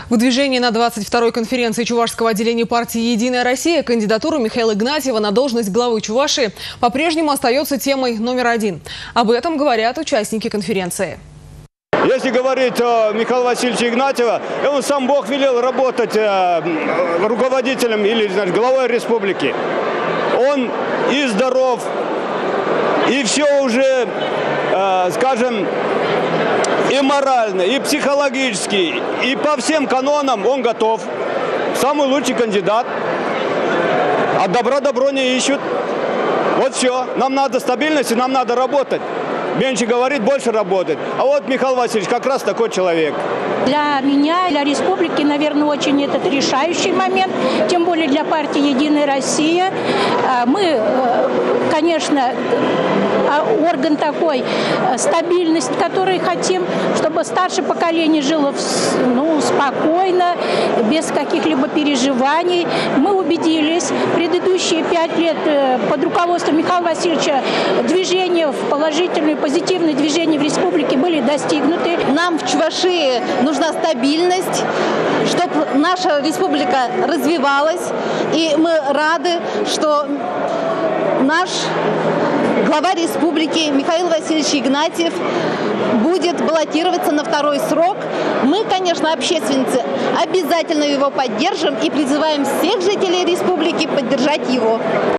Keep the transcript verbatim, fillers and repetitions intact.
В движении на двадцать второй конференции Чувашского отделения партии «Единая Россия» кандидатура Михаила Игнатьева на должность главы Чувашии по-прежнему остается темой номер один. Об этом говорят участники конференции. Если говорить о Михаиле Васильевиче Игнатьеве, он сам Бог велел работать э, руководителем или значит, главой республики. Он и здоров, и все уже, э, скажем, и морально, и психологически, и по всем канонам он готов. Самый лучший кандидат. А добра добро не ищут. Вот все. Нам надо стабильности, нам надо работать. Меньше говорит, больше работает. А вот Михаил Васильевич как раз такой человек. Для меня, для республики, наверное, очень этот решающий момент, тем более для партии «Единая Россия». Мы, конечно, орган такой, стабильность, который хотим, чтобы старшее поколение жило ну, спокойно, без каких-либо переживаний. Мы убедились, предыдущие пять лет под руководством Михаила Васильевича движения в положительную, позитивное движение в республике были достигнуты. Нам в Чувашии нужна стабильность, чтобы наша республика развивалась. И мы рады, что наш глава республики Михаил Васильевич Игнатьев будет баллотироваться на второй срок. Мы, конечно, общественницы, обязательно его поддержим и призываем всех жителей республики поддержать его.